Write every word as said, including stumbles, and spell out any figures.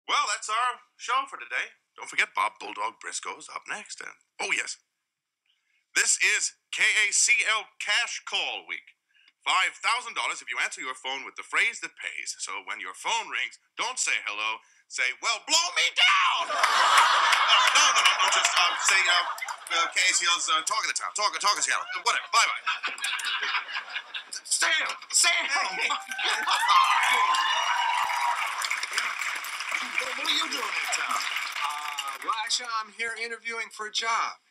Well, that's our show for today. Don't forget Bob Bulldog Briscoe's up next. And oh, yes. This is K A C L Cash Call Week. five thousand dollars if you answer your phone with the phrase that pays. So when your phone rings, don't say hello. Say, well, blow me down! uh, no, no, no, no, just uh, say, uh, uh, K A C L's uh, Talk of the Town. Talk, talk of Seattle. Uh, whatever. Bye-bye. Sam! Sam! What are you doing in town? Uh, well, actually, I'm here interviewing for a job.